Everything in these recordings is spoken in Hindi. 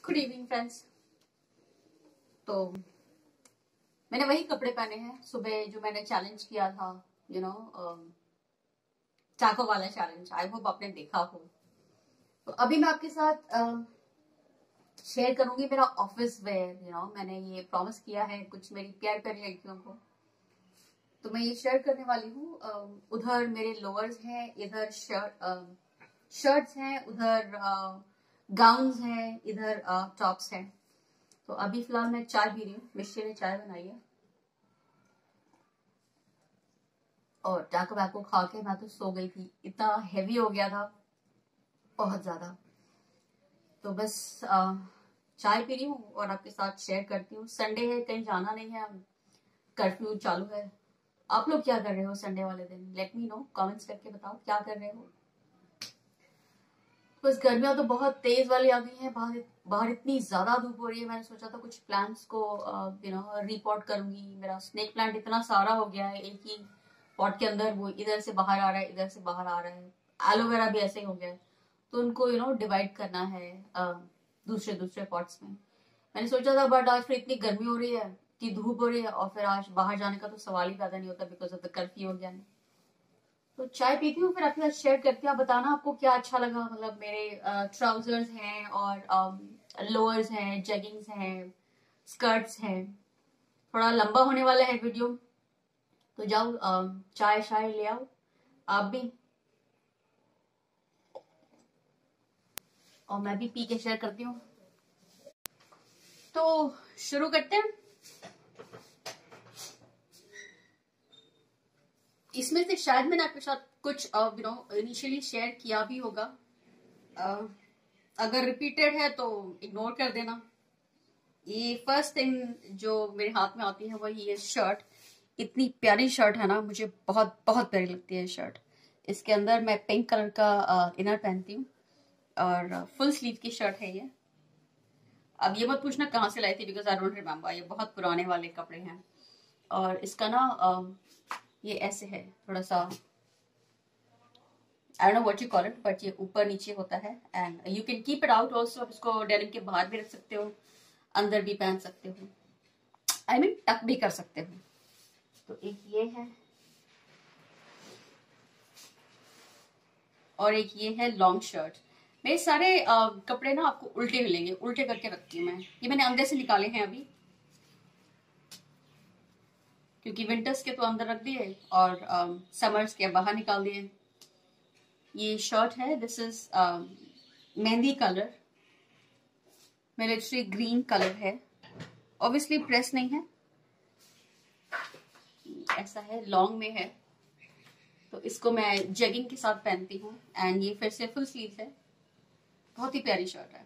Good evening friends. तो मैंने वही कपड़े पहने हैं सुबह जो मैंने चैलेंज किया था, यू नो चाको वाला चैलेंज। आई होप आपने देखा हो। तो अभी मैं आपके साथ शेयर करूंगी मेरा ऑफिस वेयर। मैंने ये प्रॉमिस किया है कुछ मेरी प्यारी प्यारी लड़कियों को, तो मैं ये शेयर करने वाली हूँ। उधर मेरे लोअर्स हैं, इधर शर्ट्स हैं, उधर गाउन्स हैं, इधर टॉप्स हैं। तो अभी फिलहाल मैं चाय पी रही हूँ। मिश्री ने चाय बनाई है और टाको वैको खा के मैं तो सो गई थी, इतना हैवी हो गया था बहुत ज्यादा। तो बस चाय पी रही हूँ और आपके साथ शेयर करती हूँ। संडे है, कहीं जाना नहीं है, कर्फ्यू चालू है। आप लोग क्या कर रहे हो संडे वाले दिन? लेट मी नो, कमेंट्स करके बताओ क्या कर रहे हो। बस गर्मियां तो बहुत तेज वाली आ गई है। बाहर इतनी ज्यादा धूप हो रही है। मैंने सोचा था कुछ प्लांट्स को रिपोर्ट करूंगी। मेरा स्नेक प्लांट इतना सारा हो गया है, एक ही पॉट के अंदर वो इधर से बाहर आ रहा है, इधर से बाहर आ रहा है। एलोवेरा भी ऐसे ही हो गया है, तो उनको डिवाइड करना है दूसरे दूसरे पॉट्स में। मैंने सोचा था, बट आज फिर इतनी गर्मी हो रही है, इतनी धूप हो रही है, और फिर आज बाहर जाने का तो सवाल ही पैदा नहीं होता बिकॉज ऑफ द कर्फ्यू हो गया है। तो चाय पीती हूँ, फिर आपके साथ शेयर करती हूँ। आप बताना आपको क्या अच्छा लगा। मतलब मेरे ट्राउजर्स हैं और लोअर्स हैं, जेगिंग्स हैं, स्कर्ट्स हैं। थोड़ा लंबा होने वाला है वीडियो, तो जाओ चाय शाय ले आओ आप भी, और मैं भी पी के शेयर करती हूँ। तो शुरू करते हैं। इसमें से शायद मैंने आपके साथ कुछ इनिशियली शेयर किया भी होगा। अगर रिपीटेड है तो इग्नोर कर देना। ये फर्स्ट थिंग जो मेरे हाथ में आती है वो ये शर्ट। इतनी प्यारी शर्ट है ना, मुझे बहुत बहुत प्यारी लगती है शर्ट। इसके अंदर मैं पिंक कलर का इनर पहनती हूँ और फुल स्लीव की शर्ट है ये। अब ये मत पूछना कहाँ से लाई थी, बिकॉज आई डोंट रिमेम्बर। ये बहुत पुराने वाले कपड़े हैं। और इसका ना ये ऐसे है थोड़ा सा, I don't know what you call it, but ये ऊपर नीचे होता है and you can keep it out also. आप इसको डेनिम के बाहर भी रख सकते हो, अंदर भी पहन सकते हो, आई मीन टक भी कर सकते हो। तो एक ये है और एक ये है लॉन्ग शर्ट। मेरे सारे कपड़े ना आपको उल्टे मिलेंगे, उल्टे करके रखती हूँ मैं। ये मैंने अंदर से निकाले हैं अभी, क्योंकि विंटर्स के तो अंदर रख दिए और समर्स के बाहर निकाल दिए। ये शर्ट है, this is mehndi colour, military green colour है। ऑब्वियसली प्रेस नहीं है, ऐसा है, लॉन्ग में है। तो इसको मैं जेगिंग के साथ पहनती हूँ एंड ये फिर से फुल स्लीव है। बहुत ही प्यारी शर्ट है।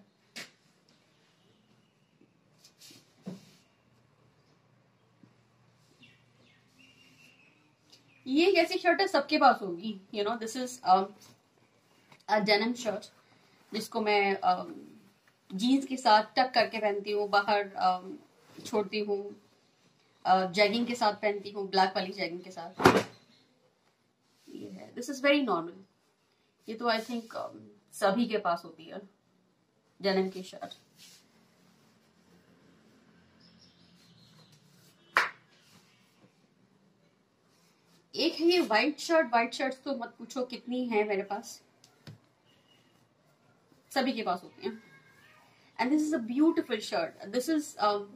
ये कैसी शर्ट है, सबके पास होगी। This is a denim shirt, जिसको मैं जीन्स के साथ टक करके पहनती हूँ, बाहर छोड़ती हूँ, जैगिंग के साथ पहनती हूँ, ब्लैक वाली जैगिंग के साथ। ये है, दिस इज वेरी नॉर्मल। ये तो आई थिंक सभी के पास होती है डेनिम की शर्ट। एक है ये व्हाइट शर्ट। व्हाइट शर्ट तो मत पूछो कितनी है मेरे पास, सभी के पास होती हैं। And this is a beautiful shirt. This is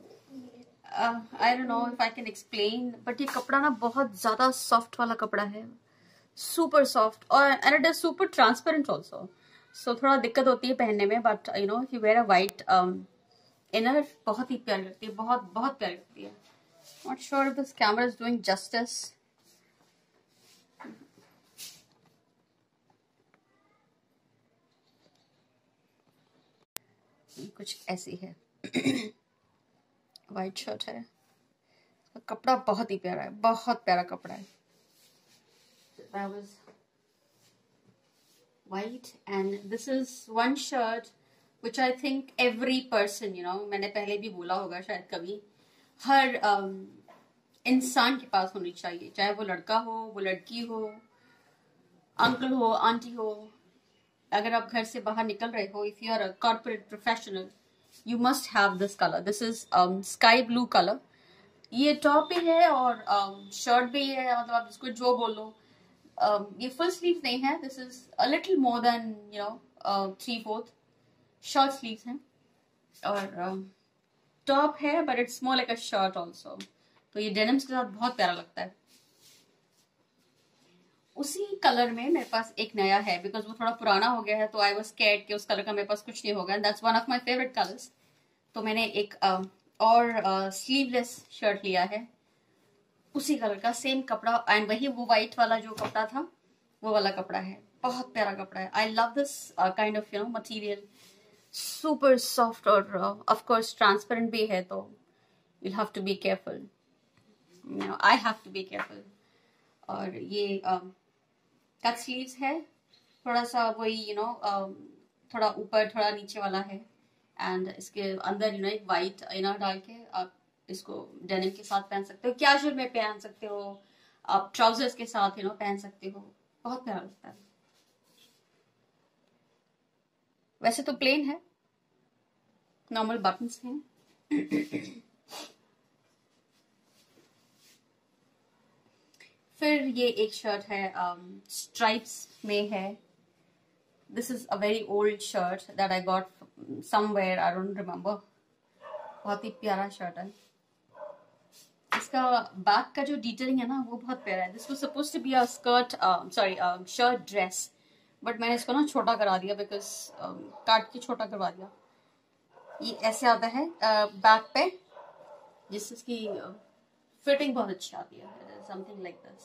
I don't know if I can explain, but ये कपड़ा ना बहुत ज्यादा सॉफ्ट वाला कपड़ा है, सुपर सॉफ्ट, और and it is super transparent also. So थोड़ा दिक्कत होती है पहनने में, but if you wear a white inner, बहुत ही प्यारी लगती है, बहुत बहुत प्यारी लगती है। Not sure if this camera is doing justice. कुछ ऐसी है, व्हाइट शर्ट है, कपड़ा बहुत ही प्यारा है, बहुत प्यारा कपड़ा है। That was white and this is one shirt which I think every person, मैंने पहले भी बोला होगा शायद कभी, हर इंसान के पास होनी चाहिए, चाहे वो लड़का हो, वो लड़की हो, अंकल हो, आंटी हो। अगर आप घर से बाहर निकल रहे हो, if you are a corporate professional, you must have this colour. This is sky blue colour. ये टॉप भी है और शर्ट भी है, मतलब आप इसको जो बोलो. ये फुल स्लीव नहीं है. This is a little more than 3/4 short sleeves हैं. और टॉप है but it's more like a shirt also. तो ये डेनिम्स के साथ बहुत प्यारा लगता है. उसी कलर में मेरे पास एक नया है, बिकॉज वो थोड़ा पुराना हो गया है, तो आई वाज स्कैर्ड कि उस कलर का मेरे पास कुछ नहीं होगा. That's one of my favourite colours. तो मैंने एक और स्लीवलेस शर्ट लिया है उसी कलर का, सेम कपड़ा, एंड वही वो व्हाइट वाला जो कपड़ा था वो वाला कपड़ा है. बहुत प्यारा कपड़ा है. I love this kind of material. Super soft और ऑफ कोर्स ट्रांसपेरेंट भी है, तो you'll have to be careful. I have to be careful. और ये कट स्लीव्स है, थोड़ा सा वही थोड़ा ऊपर थोड़ा नीचे वाला है. एंड इसके अंदर एक वाइट इनर डाल के आप इसको डेनिम के साथ पहन सकते हो, कैजुअल में पहन सकते हो, आप ट्राउजर्स के साथ पहन सकते हो. बहुत प्यारा लगता है. वैसे तो प्लेन है, नॉर्मल बटन्स हैं. फिर ये एक शर्ट है, स्ट्राइप्स में है. This is a very old shirt that I got somewhere, I don't remember. बहुत ही प्यारा शर्ट है. इसका बैक का जो डिटेलिंग है ना वो बहुत प्यारा है. This was supposed to be a skirt, sorry shirt dress, but मैंने इसको ना छोटा करा दिया, बिकॉज काट के छोटा करवा दिया. ये ऐसे आता है बैक पे, जिसकी फिटिंग बहुत अच्छी आती है. Something like this.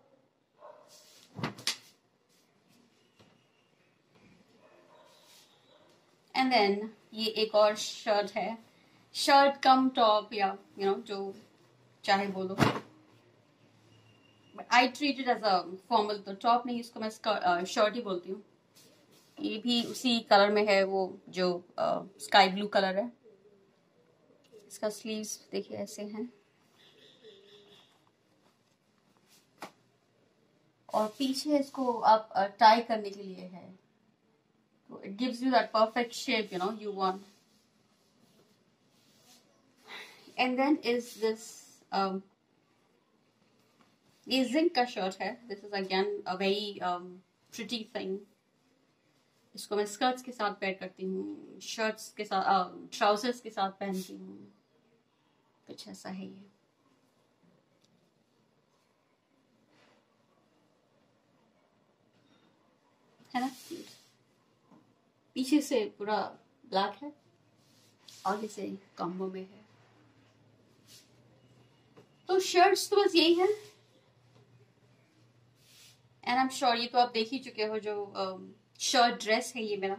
And then ये एक और शर्ट है, शर्ट कम टॉप, या जो चाहे बोलो. But I treat it as a formal, तो टॉप नहीं, इसको मैं शर्ट ही बोलती हूँ. ये भी उसी कलर में है, वो जो स्काई ब्लू कलर है. इसका स्लीव्स देखिए ऐसे हैं, और पीछे इसको आप टाई करने के लिए है, तो it gives you that perfect shape you want. And then is this ये जिंक का शर्ट है. This is again a very pretty thing. इसको मैं स्कर्ट्स के साथ पेयर करती हूँ, शर्ट्स के साथ, ट्राउजर्स के साथ पहनती हूँ. कुछ ऐसा है ये. है ना. पीछे से पूरा ब्लैक है, आगे से कॉम्बो में है. तो शर्ट्स तो बस यही है. एंड आई एम श्योर ये तो आप देख ही चुके हो, जो शर्ट ड्रेस है ये मेरा.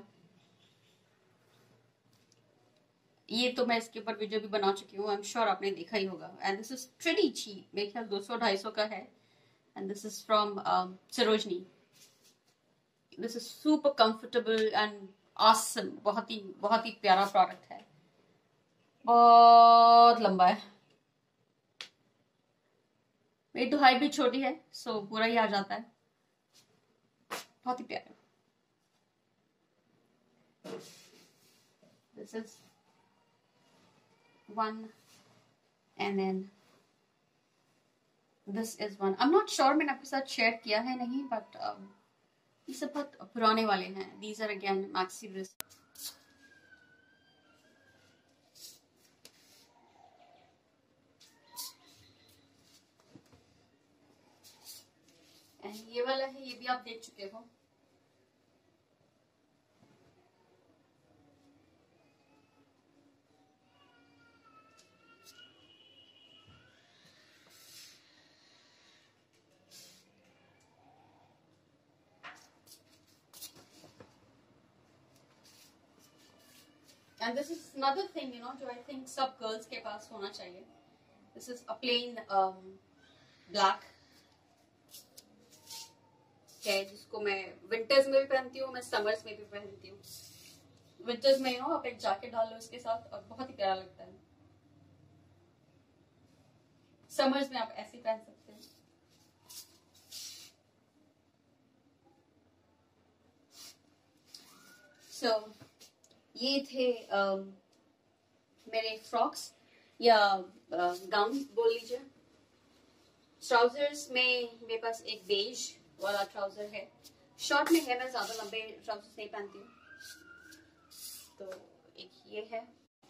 ये तो मैं इसके ऊपर वीडियो भी बना चुकी हूँ, आई एम श्योर आपने देखा ही होगा. And this is pretty cheap, मेरे ख्याल 200-250 का है. And this is from Sarojini. This is super comfortable and awesome. बहुत ही प्यारा प्रोडक्ट है. बहुत लंबा है, मेरी तो हाइट भी छोटी है, सो पूरा ही आ जाता है. बहुत ही प्यारा. This is one, and then this is one. I'm not sure मैंने आपके साथ शेयर किया है नहीं, बट ये सब बहुत पुराने वाले हैं. These are again maxi wrist. And ये वाला है, ये भी आप देख चुके हो. And this is another thing, जो I think सब girls के पास होना चाहिए. This is a plain black है, जिसको मैं विंटर्स में भी पहनती हूँ, मैं समर्स में भी पहनती हूँ. विंटर्स में आप एक जैकेट डाल लो इसके साथ, और बहुत ही प्यारा लगता है. समर्स में आप ऐसे पहन सकते हैं. So, ये थे मेरे फ्रॉक्स या गाउन बोल लीजिए। ट्राउजर्स में मेरे पास एक बेज वाला ट्राउजर है, शॉर्ट में है, मैं ज्यादा लंबे ट्राउजर्स नहीं पहनती हूँ। तो एक ये है,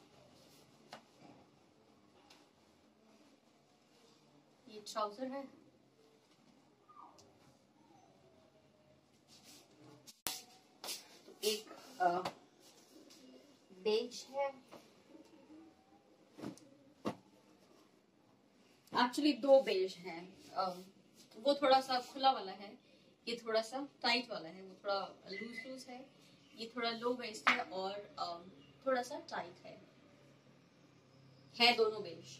ये ट्राउजर है। तो एक बेज है, एक्चुअली दो बेज हैं। वो थोड़ा सा खुला वाला है, ये थोड़ा सा टाइट वाला है। वो थोड़ा लूज लूज है, ये थोड़ा लो वेस्ट है और थोड़ा सा टाइट है दोनों बेज।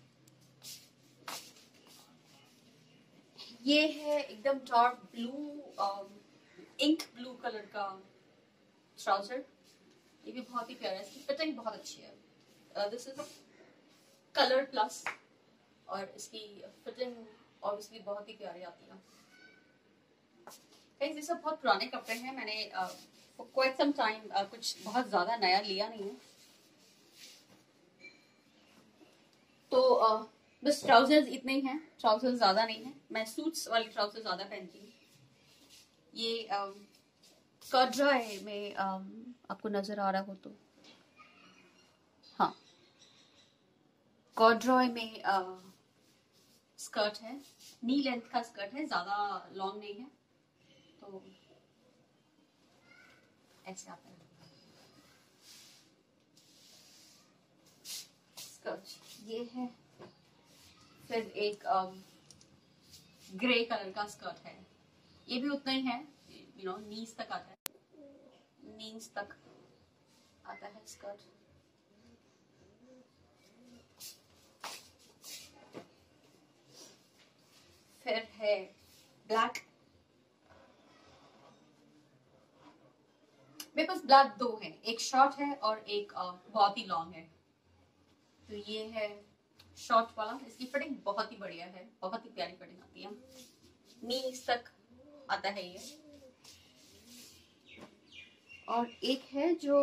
ये है एकदम dark blue, ink blue colour का ट्राउजर। ये भी बहुत ही प्यारा है, इसकी फिटिंग बहुत अच्छी है। दिस इज कलर प्लस और इसकी फिटिंग ऑब्वियसली बहुत ही प्यारी आती है। ये सब बहुत पुराने कपड़े हैं, मैंने फॉर क्वाइट सम टाइम कुछ बहुत ज्यादा नया लिया नहीं है। तो बस ट्राउजर्स इतने ही हैं, ट्राउजर्स ज्यादा नहीं है। मैं सूट्स वाले ट्राउजर ज्यादा पहनती हूँ। ये कॉर्ड्रॉय में आपको नजर आ रहा हो तो, हाँ, कॉर्ड्रॉय में स्कर्ट है, नी लेंथ का स्कर्ट है, ज्यादा लॉन्ग नहीं है। तो ऐसे आता है स्कर्ट, ये है। फिर एक ग्रे कलर का स्कर्ट है, ये भी उतना ही है, नीज तक आता है, नीज तक आता है स्कर्ट। फिर है ब्लैक, मेरे पास ब्लैक दो है, एक शॉर्ट है और एक बहुत ही लॉन्ग है। तो ये है शॉर्ट वाला, इसकी फिटिंग बहुत ही बढ़िया है, बहुत ही प्यारी फिटिंग आती है, नीज तक आता है ये। और एक है जो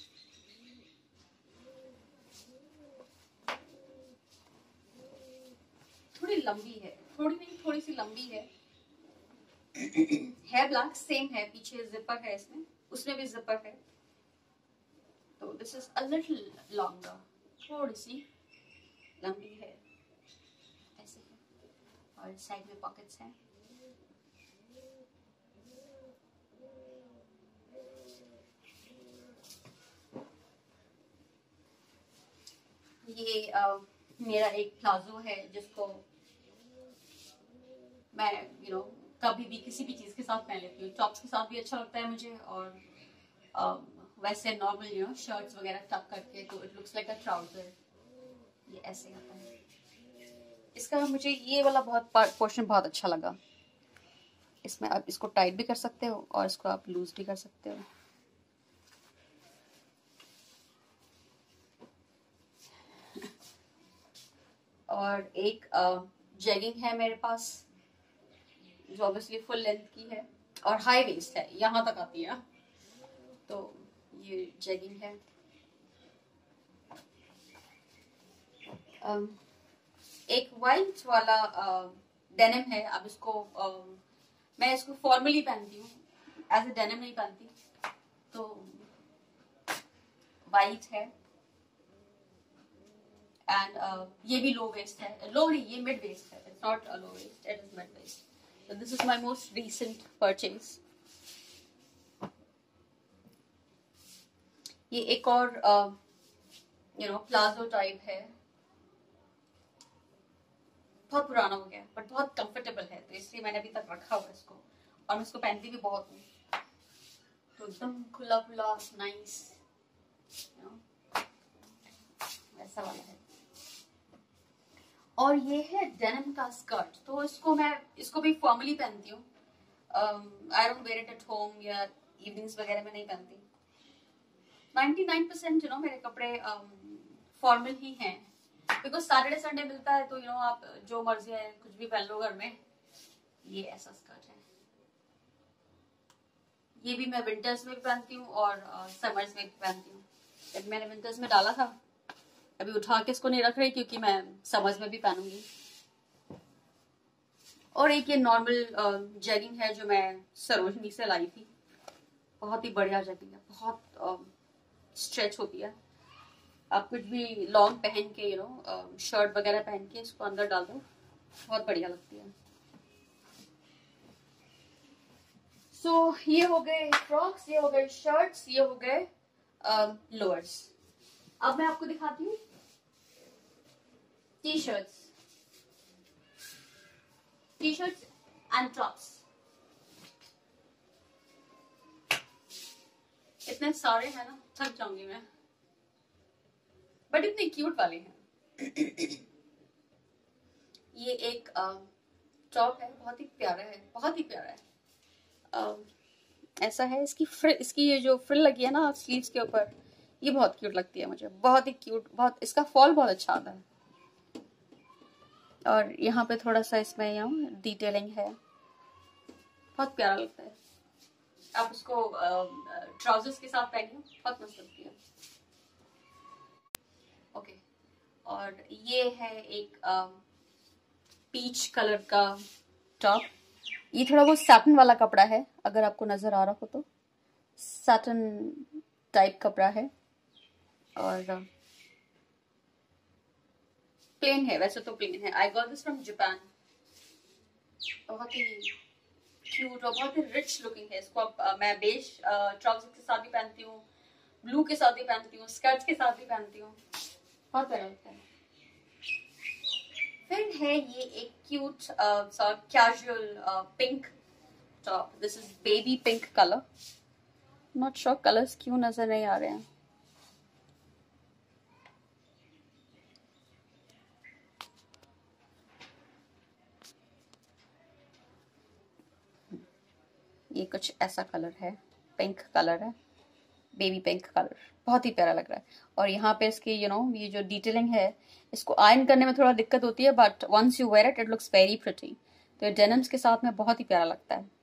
थोड़ी लंबी है, थोड़ी नहीं, थोड़ी सी लंबी है ब्लैक, सेम है, पीछे जिपर है इसमें, उसमें भी जिपर है। तो this is a little longer, थोड़ी सी लंबी है, ऐसे है। और साइड में पॉकेट्स हैं। ये मेरा एक प्लाजो है जिसको मैं कभी भी किसी भी चीज के साथ पहन लेती हूँ। टॉप्स के साथ भी अच्छा लगता है मुझे, और वैसे नॉर्मल शर्ट्स वगैरह टक करके, तो it looks like a trouser. ये ऐसे आता है। इसका मुझे ये वाला बहुत पोर्शन बहुत अच्छा लगा। इसमें आप इसको टाइट भी कर सकते हो और इसको आप लूज भी कर सकते हो। और एक जेगिंग है मेरे पास जो ऑब्वियसली फुल लेंथ की है और हाई वेस्ट है, यहाँ तक आती है। तो ये जेगिंग है। एक वाइट वाला डेनिम है। अब इसको मैं इसको फॉर्मली पहनती हूँ, एज ए डेनिम नहीं पहनती। तो वाइट है एंड ये भी लो वेस्ट है, लो नहीं, ये मिड वेस्ट है, it's not a low waist, it is mid waist. So this is my most recent purchase. ये एक और प्लाजो टाइप है, बहुत पुराना हो गया बट बहुत कंफर्टेबल है, तो इसलिए मैंने अभी तक रखा हुआ इसको, और मैं इसको पहनती भी बहुत हूँ। तो एकदम खुला खुला नाइस ऐसा वाला है। और ये है डेनिम का स्कर्ट, तो इसको भी फॉर्मली पहनती हूँ। I don't wear it at home या इवनिंग्स वगैरह में नहीं पहनती। 99% मेरे कपड़े फॉर्मल ही हैं, बिकॉज सैटरडे संडे मिलता है, तो आप जो मर्जी है कुछ भी पहन लो घर में। ये ऐसा स्कर्ट है, ये भी मैं विंटर्स में भी पहनती हूँ और समर्स में भी पहनती हूँ। जब मैंने विंटर्स में डाला था अभी उठा के इसको नहीं रख रही क्योंकि मैं समझ में भी पहनूंगी। और एक ये नॉर्मल जैगिंग है जो मैं सरोजनी से लाई थी, बहुत ही बढ़िया जैगिंग है, बहुत स्ट्रेच होती है। आप कुछ भी लॉन्ग पहन के शर्ट वगैरह पहन के इसको अंदर डाल दो, बहुत बढ़िया लगती है। सो ये हो गए फ्रॉक्स, ये हो गए शर्ट्स, ये हो गए लोअर्स। अब मैं आपको दिखाती हूँ टी शर्ट्स एंड टॉप्स। इतने सारे हैं ना, थक जाऊंगी मैं, बट इतने क्यूट वाले हैं। ये एक टॉप है, बहुत ही प्यारा है, बहुत ही प्यारा है। ऐसा है, इसकी ये जो फ्रिल लगी है ना स्लीव्स के ऊपर, ये बहुत क्यूट लगती है मुझे, बहुत ही क्यूट, बहुत इसका फॉल बहुत अच्छा आता है। और यहाँ पे थोड़ा सा इसमें डिटेलिंग है, बहुत प्यारा लगता है। आप उसको ट्राउजर्स के साथ पहनिए, बहुत मस्त लगती है। ओके, और ये है एक पीच कलर का टॉप। ये थोड़ा बहुत सैटिन वाला कपड़ा है, अगर आपको नजर आ रहा हो तो सैटिन टाइप कपड़ा है, और प्लेन है, वैसे तो प्लेन है। I got this from Japan. बहुत ही क्यूट और बहुत ही रिच लुकिंग है। इसको मैं बेज ट्राउजर के साथ भी पहनती हूँ, ब्लू के साथ भी पहनती हूँ, स्कर्ट्स के साथ भी पहनती हूँ, बहुत प्यारा लगता है। फिर है ये एक क्यूट सा casual pink top. This is baby pink colour. Not sure colours क्यों नजर नहीं आ रहे हैं। ये कुछ ऐसा कलर है, पिंक कलर है, बेबी पिंक कलर, बहुत ही प्यारा लग रहा है। और यहाँ पे इसकी ये जो डिटेलिंग है, इसको आयरन करने में थोड़ा दिक्कत होती है, but once you wear it it looks very pretty. तो ये डेनिम्स के साथ में बहुत ही प्यारा लगता है।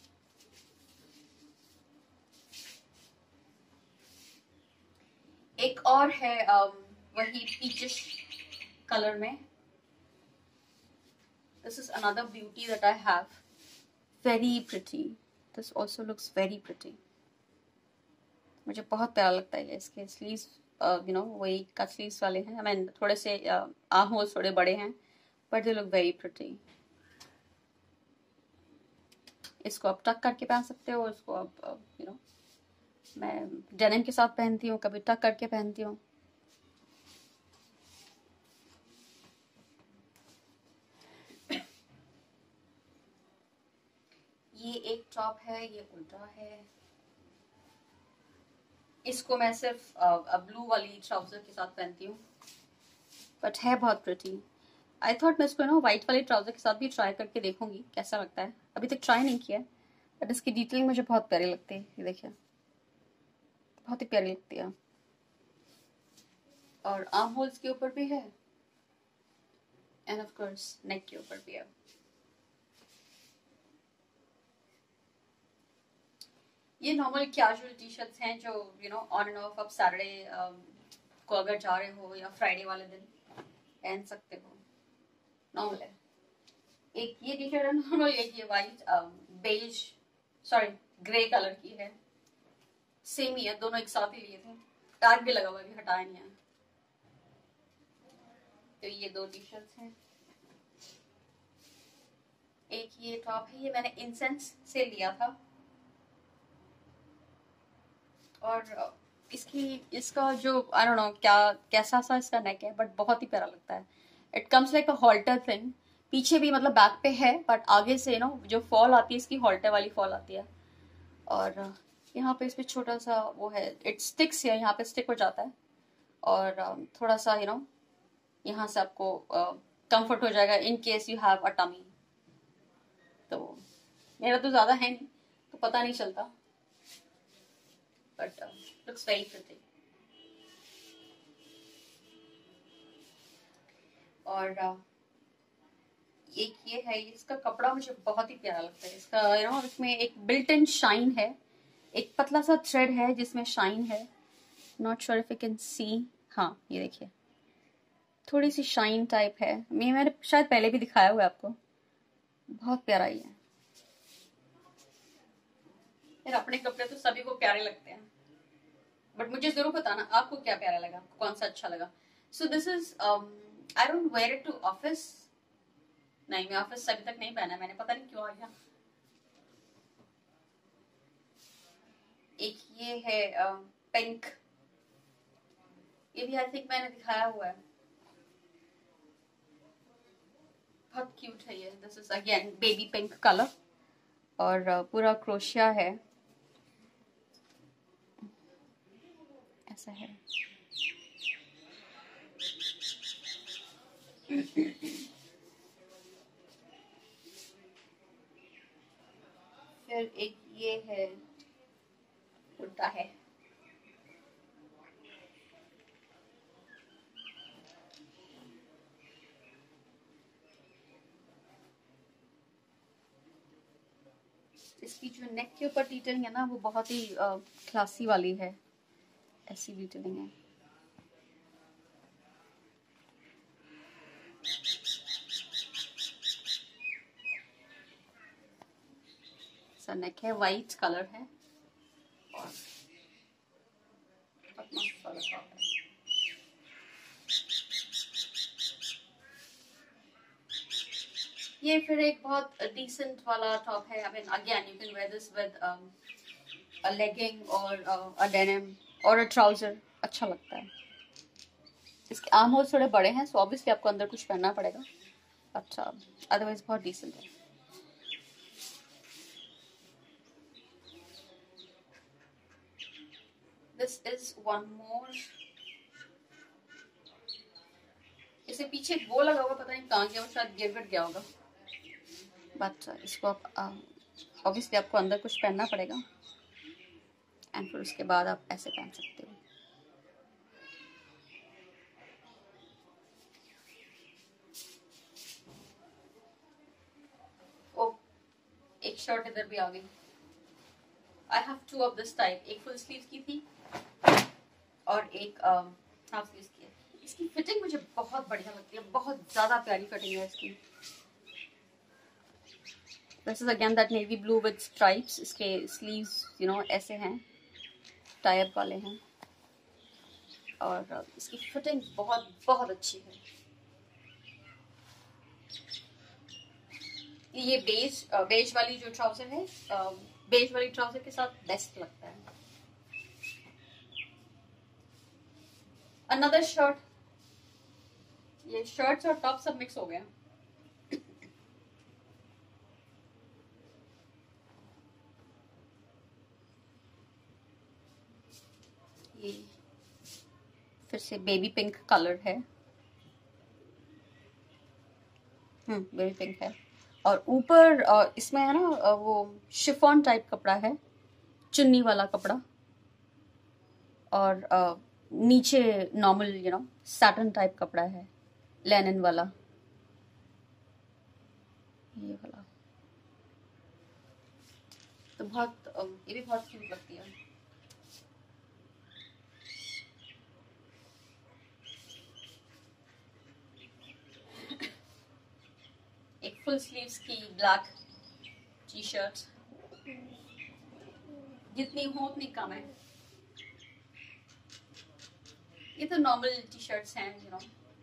एक और है वही पीचिश कलर में। This is another beauty that I have, very pretty. This also looks very pretty, मुझे बहुत प्यारा लगता है। इसके स्लीव्स वही कट स्लीव्स वाले हैं, आई मीन थोड़े से आर्म होल्स थोड़े बड़े हैं, but they look very pretty. इसको आप टक करके पहन सकते हो, इसको आप मैं डेनिम के साथ पहनती हूँ, कभी टक करके पहनती हूँ। ये एक टॉप है, ये उल्टा है। इसको मैं सिर्फ ब्लू वाली ट्राउजर के साथ पहनती हूँ, बट है बहुत प्रिटी। आई थॉट मैं इसको व्हाइट वाले ट्राउजर के साथ भी ट्राई करके देखूंगी कैसा लगता है। अभी तक ट्राई नहीं किया, बट इसकी डिटेलिंग मुझे बहुत प्यारी लगती है। ये देखिए, बहुत ही प्यारी लगती है। और आर्म होल्स के ऊपर भी है, एंड ऑफ कोर्स नेक के ऊपर भी है। ये नॉर्मल कैजुअल टी शर्ट्स हैं जो ऑन एंड ऑफ आप सैटरडे को अगर जा रहे हो या फ्राइडे वाले दिन पहन सकते हो, नॉर्मल है। एक ये टी शर्ट है नॉर्मल, एक ये white beige sorry grey colour की है, सेम ही है, दोनों एक साथ ही लिए थे। टैग भी लगा हुआ है, हटाया नहीं है। तो ये दो टी शर्ट्स हैं। एक ये टॉप है, ये मैंने इंसेंस से लिया था, और इसका जो आई डोंट नो कैसा सा इसका नेक है, बट बहुत ही प्यारा लगता है। It comes like a halter thing, पीछे भी मतलब बैक पे है, बट आगे से जो फॉल आती है इसकी हॉल्टर वाली फॉल आती है। और यहाँ पे इसमें छोटा सा वो है, इट स्टिक्स है, यहाँ पे स्टिक हो जाता है, और थोड़ा सा यहाँ से आपको कंफर्ट हो जाएगा in case you have a tummy. तो मेरा तो ज्यादा है नहीं तो पता नहीं चलता, बट लुक्स वेरी प्रिटी। और एक ये है, इसका कपड़ा मुझे बहुत ही प्यारा लगता है। इसका इसमें एक बिल्ट इन शाइन है, एक पतला सा थ्रेड है जिसमें शाइन है। Not sure if you can see, हाँ ये देखिए, थोड़ी सी शाइन टाइप है, मैंने शायद पहले भी दिखाया हुआ है आपको। बहुत प्यारा ही है यार। अपने कपड़े तो सभी को प्यारे लगते हैं, बट मुझे जरूर बताना आपको क्या प्यारा लगा, कौन सा अच्छा लगा। So this is I don't wear it to office. नहीं, मैं ऑफिस अभी तक नहीं पहना, मैंने पता नहीं क्यों आ गया। एक ये है पिंक, ये भी आई थिंक मैंने दिखाया हुआ है। बहुत क्यूट है ये। This is again baby pink colour और पूरा क्रोशिया है, ऐसा है। फिर एक ये है, कुर्ता है। इसकी जो नेक के ऊपर डिटेलिंग है ना, वो बहुत ही क्लासी वाली है, ऐसी डिटेलिंग है। सा नेक है, वाइट कलर है और बहुत मस्त वाला टॉप है। ये फिर एक बहुत डिसेंट वाला टॉप है। I mean again you can wear this with a legging और अ डेनिम और अ ट्राउजर, अच्छा लगता है। इसके आर्म होल्स थोड़े बड़े हैं, सो ऑब्वियसली आपको अंदर कुछ पहनना पड़ेगा, अच्छा अदरवाइज बहुत डिसेंट है। दिस इज वन मोर, इसे पीछे वो लगा हुआ, पता नहीं कहाँ गया, वो शायद गिर गया होगा, बट इसको आप ऑब्वियसली आपको अंदर कुछ पहनना पड़ेगा एंड फिर उसके बाद आप ऐसे पहन सकते हो। ओ, एक शर्ट इधर भी आ गई। I have two of this type, एक फुल स्लीव की थी और एक हाफ स्लीव की है। इसकी फिटिंग मुझे बहुत बढ़िया लगती है, बहुत ज्यादा प्यारी फिटिंग है इसकी। This is again that navy blue with stripes. इसके स्लीव्स यू नो ऐसे हैं, टायर वाले हैं और इसकी फिटिंग बहुत बहुत अच्छी है। ये बेज वाली जो ट्राउजर है, बेज वाली ट्राउजर के साथ बेस्ट लगता है। अनदर शर्ट, ये शर्ट्स और टॉप सब मिक्स हो गए। ये फिर से बेबी पिंक कलर है, बेबी पिंक है और ऊपर इसमें है ना वो शिफॉन टाइप कपड़ा है, चुन्नी वाला कपड़ा, और नीचे normal you know satin type कपड़ा है, लेनिन वाला, ये वाला। तो बहुत ये भी बहुत क्यूट लगती है। एक फुल स्लीव्स की ब्लैक टी शर्ट, जितनी हो उतनी कम है। ये तो नॉर्मल टी शर्ट्स हैं, यू नो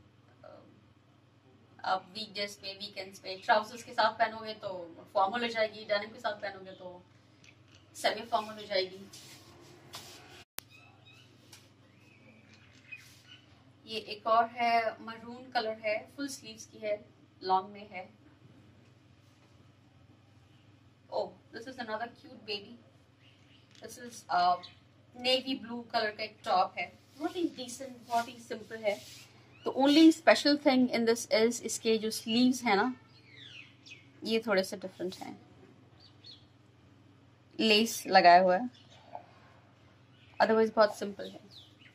आप वीकडेज पे, वीकेंड्स पे ट्राउजर्स के साथ पहनोगे तो फॉर्मल हो जाएगी, डेनिम के साथ पहनोगे तो सेमी फॉर्मल हो जाएगी। ये एक और है, मरून कलर है, फुल स्लीव्स की है, लॉन्ग में है। Oh, this is another cute baby. This is navy blue colour का एक टॉप है, बहुत ही decent, बहुत ही simple है। तो only special thing in this is इसके जो sleeves है ना, ये थोड़े से different हैं, लेस लगाया हुआ है, otherwise बहुत simple है।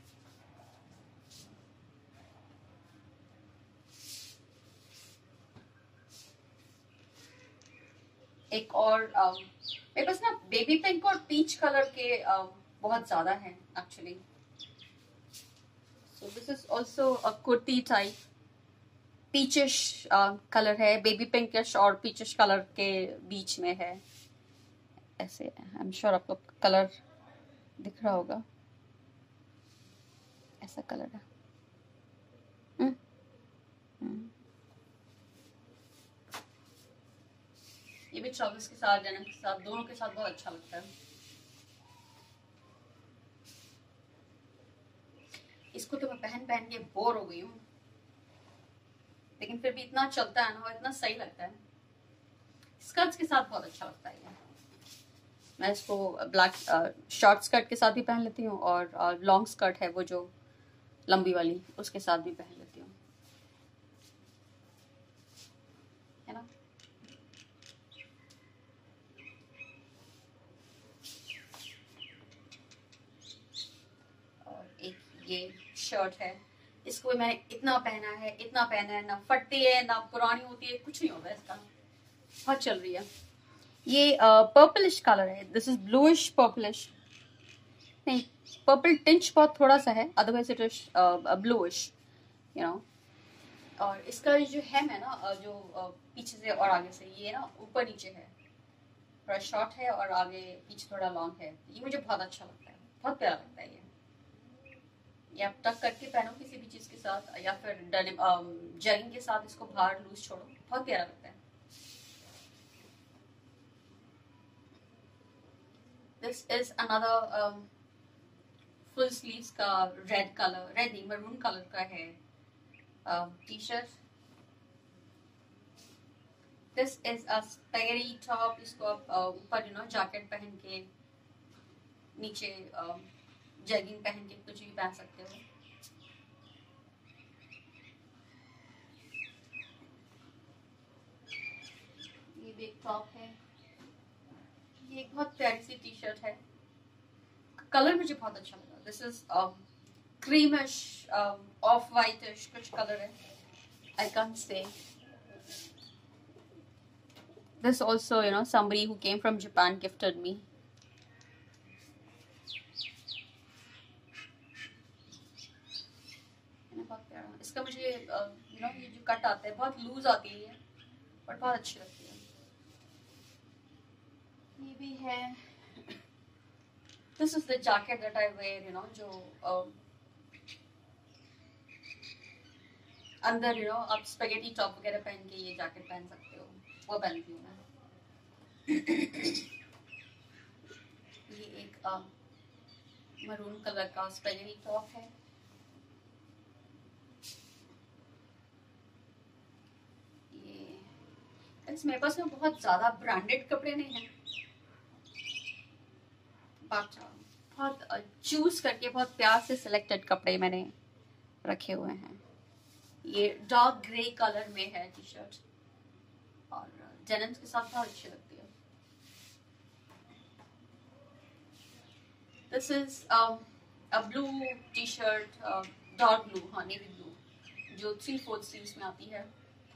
एक और मेरे पास ना बेबी पिंक और पीच कलर के बहुत ज्यादा हैं actually. So this is also a kurti type, peachish colour है, बेबी पिंकिश और पीचिश कलर के बीच में है। ऐसे आई एम श्योर आपको कलर दिख रहा होगा, ऐसा कलर है। ये भी ट्राउजर्स के साथ, डेनिम के साथ, दोनों के साथ बहुत अच्छा लगता है। इसको तो मैं पहन पहन के बोर हो गई हूँ, लेकिन फिर भी इतना चलता है ना, इतना सही लगता है। स्कर्ट्स के साथ बहुत अच्छा लगता है। मैं इसको ब्लैक शॉर्ट स्कर्ट के साथ भी पहन लेती हूँ, और लॉन्ग स्कर्ट है वो जो लंबी वाली, उसके साथ भी पहन लेती हूँ, है ना। और एक ये शर्ट है, इसको भी मैंने इतना पहना है, ना फटती है ना पुरानी होती है, कुछ नहीं होता इसका, बहुत चल रही है। ये पर्पलिश कलर है, दिस इज ब्लूइश पर्पलिश, नहीं पर्पल टिंच बहुत थोड़ा सा है, otherwise it is bluish, you know. और इसका जो हेम है ना, जो पीछे से और आगे से, ये ना ऊपर नीचे है, थोड़ा शॉर्ट है और आगे पीछे थोड़ा लॉन्ग है। ये मुझे बहुत अच्छा लगता है, बहुत प्यारा लगता है ये आप टक करके पहनो किसी भी चीज के साथ, या फिर जगिंग के साथ इसको बाहर लूज छोड़ो, बहुत प्यारा लगता है। This is another full sleeves का रेड कलर, रेड नहीं मरून कलर का है T shirt. This is a spaghetti top, इसको आप ऊपर जैकेट पहन के, नीचे जैगिंग पहन के कुछ भी पहन सकते हो। ये भी एक टॉप है, ये एक बहुत प्यारी सी टी शर्ट है, कलर मुझे बहुत अच्छा लगा। This is creamish off whitish कुछ कलर है, I can't say. This also, somebody who came from Japan gifted me. इसका मुझे ये जो कट आता है बहुत लूज आती है, और बहुत अच्छी लगती है। ये भी है, this is the jacket that I wear, जो अंदर आप स्पेगेटी टॉप वगैरह पहन के ये जैकेट पहन सकते हो, वो पहनती हूँ मैं। ये एक मरून कलर का स्पेगेटी टॉप है। ये मेरे पास में बहुत ज्यादा ब्रांडेड कपड़े नहीं हैं, बट बहुत चूज करके बहुत प्यार से सिलेक्टेड कपड़े मैंने रखे हुए हैं। ये डार्क ग्रे कलर में है टी शर्ट, और डेनिम्स के साथ बहुत अच्छी लगती है। This is a blue T shirt, dark blue, हाँ नेवी ब्लू, जो 3/4 स्लीव्स में आती है।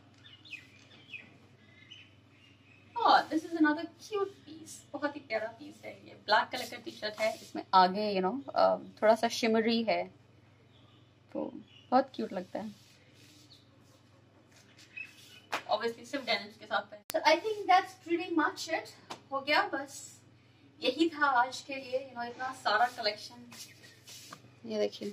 This is another cute piece, बहुत ही प्यारा पीस है। ये ब्लैक कलर का टी शर्ट है, इसमें आगे थोड़ा सा शिमरी है, तो बहुत क्यूट लगता है। ऑब्वियसली सिर्फ डेनिम्स के साथ है। So I think that's pretty much it, हो गया, बस यही था आज के लिए। इतना सारा कलेक्शन, ये देखिए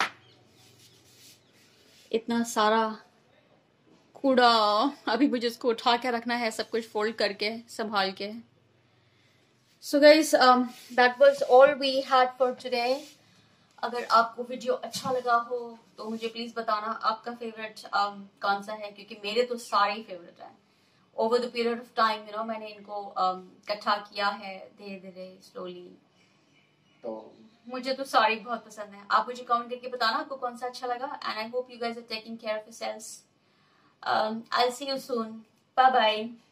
इतना सारा कूड़ा, अभी मुझे इसको उठा के रखना है, सब कुछ फोल्ड करके संभाल के। So guys, that was all we had for today. अगर आपको वीडियो अच्छा लगा हो तो मुझे प्लीज बताना आपका फेवरेट कौन सा है, क्योंकि मेरे तो सारे ही फेवरेट हैं। Over the period of time मैंने इनको इकट्ठा किया है धीरे धीरे स्लोली, तो मुझे तो सारे बहुत पसंद है। आप मुझे कमेंट करके बताना आपको कौन सा अच्छा लगा, and I hope you guys are taking care of yourselves. I'll see you soon. Bye bye.